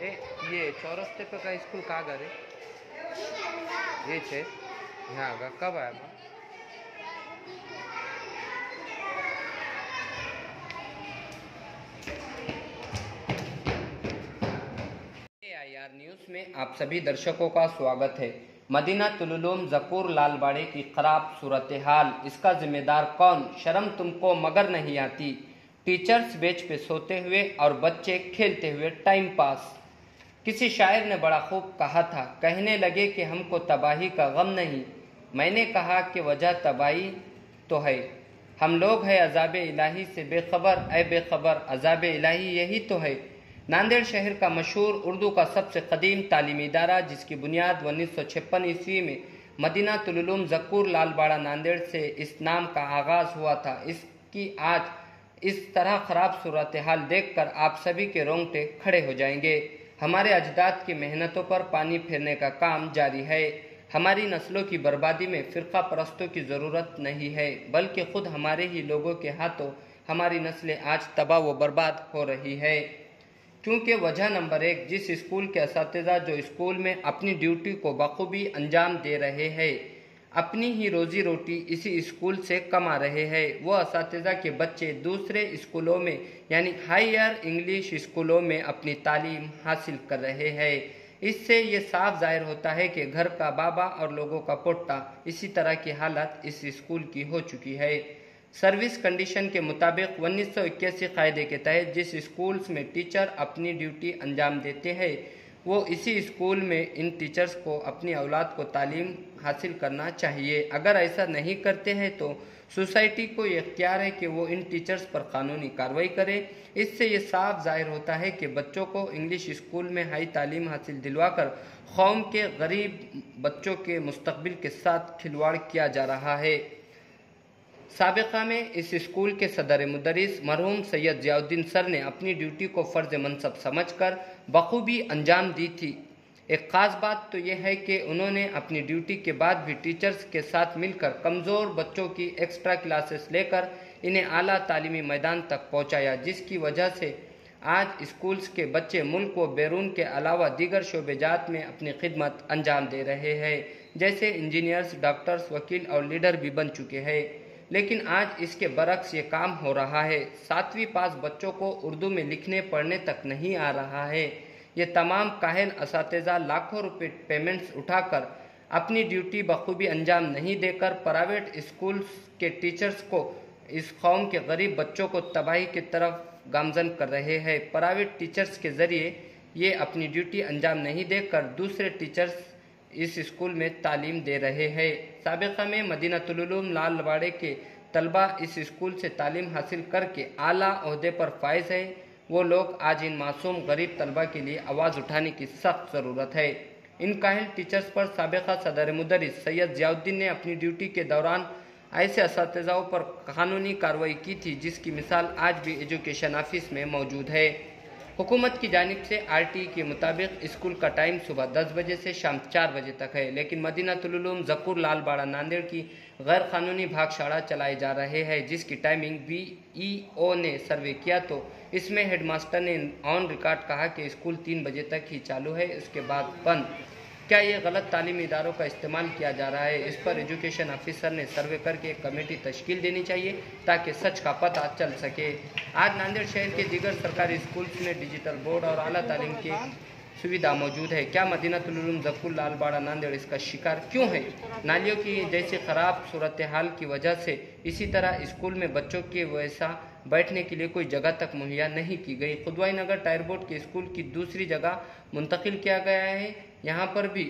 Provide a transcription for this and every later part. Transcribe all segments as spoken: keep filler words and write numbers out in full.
ए ये चौरस्ते पे का स्कूल कहाँ घर है? ये छे यहाँ आगा कब आया? एआईआर न्यूज़ में आप सभी दर्शकों का स्वागत है। मदीनातुल उलूम ज़कूर लालबाड़े की खराब सूरत हाल, इसका जिम्मेदार कौन? शर्म तुमको मगर नहीं आती। टीचर्स बेंच पे सोते हुए और बच्चे खेलते हुए टाइम पास। किसी शायर ने बड़ा खूब कहा था, कहने लगे कि हमको तबाही का गम नहीं। मैंने कहा कि वजह तबाही तो है, हम लोग हैं अज़ाब इलाही से बेखबर। ए बेखबर, अज़ाब इलाही यही तो है। नांदेड़ शहर का मशहूर उर्दू का सबसे कदीम तालीमी इदारा, जिसकी बुनियाद उन्नीस सौ छप्पन ईस्वी में मदीनातुल उलूम ज़कूर लालबाड़ा नांदेड़ से इस नाम का आगाज़ हुआ था, इसकी आज इस तरह खराब सूरत हाल देख कर आप सभी के रोंगटे खड़े हो जाएंगे। हमारे अजदाद की मेहनतों पर पानी फेरने का काम जारी है। हमारी नस्लों की बर्बादी में फ़िरका परस्तों की ज़रूरत नहीं है, बल्कि खुद हमारे ही लोगों के हाथों हमारी नस्लें आज तबाह व बर्बाद हो रही है। क्योंकि वजह नंबर एक, जिस स्कूल के असातिज़ा जो स्कूल में अपनी ड्यूटी को बखूबी अंजाम दे रहे हैं, अपनी ही रोजी रोटी इसी स्कूल से कमा रहे हैं, वो असातिज़ा के बच्चे दूसरे स्कूलों में यानी हायर इंग्लिश स्कूलों में अपनी तालीम हासिल कर रहे हैं। इससे ये साफ जाहिर होता है कि घर का बाबा और लोगों का पोट्टा, इसी तरह की हालत इस स्कूल की हो चुकी है। सर्विस कंडीशन के मुताबिक उन्नीस सौ इक्यासी कायदे के तहत जिस स्कूल्स में टीचर अपनी ड्यूटी अंजाम देते हैं, वो इसी स्कूल में इन टीचर्स को अपनी औलाद को तालीम हासिल करना चाहिए। अगर ऐसा नहीं करते हैं तो सोसाइटी को ये इख्तियार है कि वो इन टीचर्स पर कानूनी कार्रवाई करे। इससे ये साफ जाहिर होता है कि बच्चों को इंग्लिश स्कूल में हाई तालीम हासिल दिलवाकर कौम के गरीब बच्चों के मुस्तकबिल के साथ खिलवाड़ किया जा रहा है। साबिक़ा में इस स्कूल के सदर मुदरिस मरहूम सैयद ज़ियाउद्दीन सर ने अपनी ड्यूटी को फ़र्ज़ मनसब समझकर बखूबी अंजाम दी थी। एक ख़ास बात तो यह है कि उन्होंने अपनी ड्यूटी के बाद भी टीचर्स के साथ मिलकर कमज़ोर बच्चों की एक्स्ट्रा क्लासेस लेकर इन्हें आला तालीमी मैदान तक पहुँचाया, जिसकी वजह से आज स्कूल्स के बच्चे मुल्क व बैरून के अलावा दीगर शोबेजात में अपनी खिदमत अंजाम दे रहे हैं, जैसे इंजीनियर्स, डॉक्टर्स, वकील और लीडर भी बन चुके हैं। लेकिन आज इसके बरक्स ये काम हो रहा है। सातवीं पास बच्चों को उर्दू में लिखने पढ़ने तक नहीं आ रहा है। ये तमाम काहिल असातिज़ा लाखों रुपए पेमेंट्स उठाकर अपनी ड्यूटी बखूबी अंजाम नहीं देकर प्राइवेट स्कूल्स के टीचर्स को इस कौम के गरीब बच्चों को तबाही की तरफ गामजन कर रहे हैं। प्राइवेट टीचर्स के ज़रिए ये अपनी ड्यूटी अंजाम नहीं देकर दूसरे टीचर्स इस स्कूल में तालीम दे रहे हैं। साबिक़ा में मदीनातुल उलूम लालबाड़े के तलबा इस स्कूल से तालीम हासिल करके आला ओहदे पर फायज है। वो लोग आज इन मासूम गरीब तलबा के लिए आवाज़ उठाने की सख्त ज़रूरत है। इन काहिल टीचर्स पर साबिक़ा सदर मुदरिस सैयद ज़ियाउद्दीन ने अपनी ड्यूटी के दौरान ऐसे असातिज़ाओं पर कानूनी कार्रवाई की थी, जिसकी मिसाल आज भी एजुकेशन ऑफिस में मौजूद है। हुकूमत की जानिब से आर टी के मुताबिक स्कूल का टाइम सुबह दस बजे से शाम चार बजे तक है, लेकिन मदीनातुल उलूम ज़कूर लालबाड़ा नांदेड़ की गैर कानूनी भागशाला चलाए जा रहे हैं, जिसकी टाइमिंग बी ई ओ ने सर्वे किया तो इसमें हेडमास्टर ने ऑन रिकॉर्ड कहा कि स्कूल तीन बजे तक ही चालू है, उसके बाद बंद। क्या ये गलत तालीमी इदारों का इस्तेमाल किया जा रहा है? इस पर एजुकेशन ऑफिसर ने सर्वे करके एक कमेटी तश्कील देनी चाहिए ताकि सच का पता चल सके। आज नांदेड़ शहर के दीगर सरकारी स्कूल्स में डिजिटल बोर्ड और आला तालीम की सुविधा मौजूद है। क्या मदीनातुल उलूम ज़कूर लालबाड़ा नांदेड़ इसका शिकार क्यों है? नालियों की जैसी ख़राब सूरत हाल की वजह से इसी तरह स्कूल में बच्चों के वैसा बैठने के लिए कोई जगह तक मुहैया नहीं की गई। खुदवाई नगर टायर बोर्ड के स्कूल की दूसरी जगह मुंतकिल किया गया है, यहाँ पर भी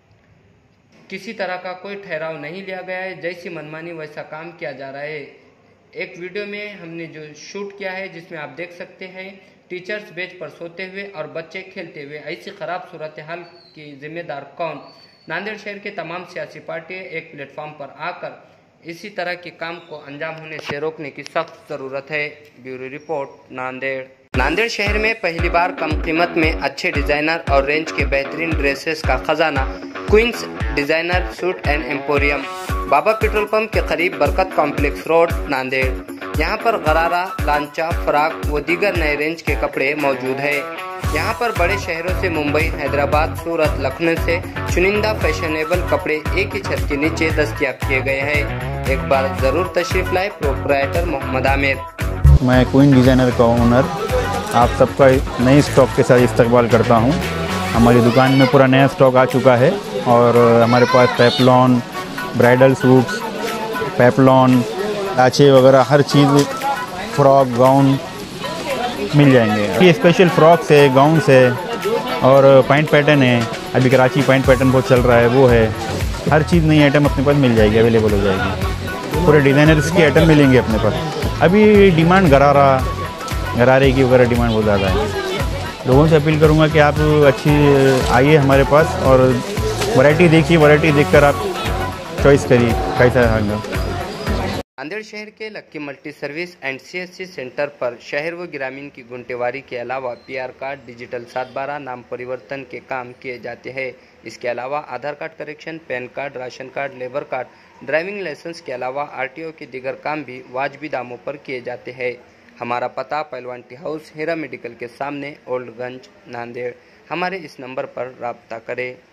किसी तरह का कोई ठहराव नहीं लिया गया है। जैसी मनमानी वैसा काम किया जा रहा है। एक वीडियो में हमने जो शूट किया है, जिसमें आप देख सकते हैं टीचर्स बेंच पर सोते हुए और बच्चे खेलते हुए। ऐसी खराब सूरत हाल की जिम्मेदार कौन? नांदेड़ शहर के तमाम सियासी पार्टियां एक प्लेटफॉर्म पर आकर इसी तरह के काम को अंजाम होने से रोकने की सख्त ज़रूरत है। Bureau report, Nanded. नांदेड़ शहर में पहली बार कम कीमत में अच्छे डिज़ाइनर और रेंज के बेहतरीन ड्रेसेस का खजाना queens designer suit and emporium, Baba petrol pump के करीब बरकत कॉम्प्लेक्स रोड, नांदेड़। यहाँ पर गरारा, लांचा, फ्राक व दीगर नए रेंज के कपड़े मौजूद है। यहाँ पर बड़े शहरों से मुंबई, हैदराबाद, सूरत, लखनऊ से चुनिंदा फैशनेबल कपड़े एक ही छत के नीचे दस्तयाब किए गए हैं। एक बार जरूर तशरीफ लाए प्रोप्राइटर मोहम्मद आमिर। मैं क्वीन डिज़ाइनर का ओनर आप सबका नए स्टॉक के साथ इस्तकबाल करता हूँ। हमारी दुकान में पूरा नया स्टॉक आ चुका है और हमारे पास पेपलॉन, ब्राइडल सूट्स, पेपलॉन, लाचे वगैरह हर चीज़, फ्रॉक, गाउन मिल जाएंगे। ये स्पेशल फ्रॉक्स है, गाउन्स है और पैंट पैटर्न है। अभी कराची पैंट पैटर्न बहुत चल रहा है, वो है। हर चीज़ नई आइटम अपने पास मिल जाएगी, अवेलेबल हो जाएगी। पूरे डिज़ाइनर्स की आइटम मिलेंगे अपने पास। अभी डिमांड गरारा गरारे की वगैरह डिमांड बहुत ज़्यादा है। लोगों से अपील करूँगा कि आप अच्छी आइए हमारे पास और वैरायटी देखिए, वैरायटी देखकर आप चॉइस करिए कैसा होगा। नांदेड़ शहर के lucky multi service and CSC centre पर शहर व ग्रामीण की गुंटेवारी के अलावा पीआर कार्ड, डिजिटल सात बारह नाम परिवर्तन के काम किए जाते हैं। इसके अलावा Aadhaar card correction, PAN card, ration card, labour card, driving licence के अलावा आरटीओ के दीगर काम भी वाजबी दामों पर किए जाते हैं। हमारा पता पहलवान टी हाउस, हेरा मेडिकल के सामने, ओल्डगंज, नांदेड़। हमारे इस नंबर पर राब्ता करें।